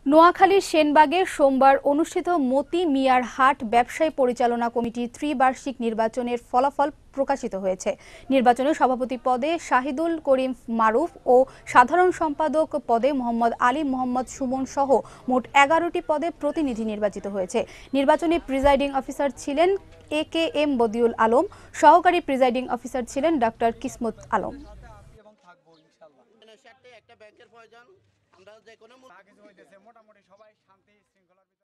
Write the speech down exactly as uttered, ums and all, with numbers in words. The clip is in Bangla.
নোয়াখালীর সেনবাগে সোমবার অনুষ্ঠিত মতি মিয়ার হাট ব্যবসায়ী পরিচালনা কমিটির ত্রিবার্ষিক নির্বাচনের ফলাফল প্রকাশিত হয়েছে। নির্বাচনে সভাপতি পদে শাহিদুল করিম মারুফ ও সাধারণ সম্পাদক পদে মোহাম্মদ আলী মোহাম্মদ সুমন সহ মোট এগারোটি পদে প্রতিনিধি নির্বাচিত হয়েছে। নির্বাচনে প্রিজাইডিং অফিসার ছিলেন A K M Badiul Alam, সহকারী প্রিজাইডিং অফিসার ছিলেন ডক্টর কিসমত আলম। একটা ব্যাংকের প্রয়োজন, আমরা যে কোনো মোটামুটি সবাই শান্তি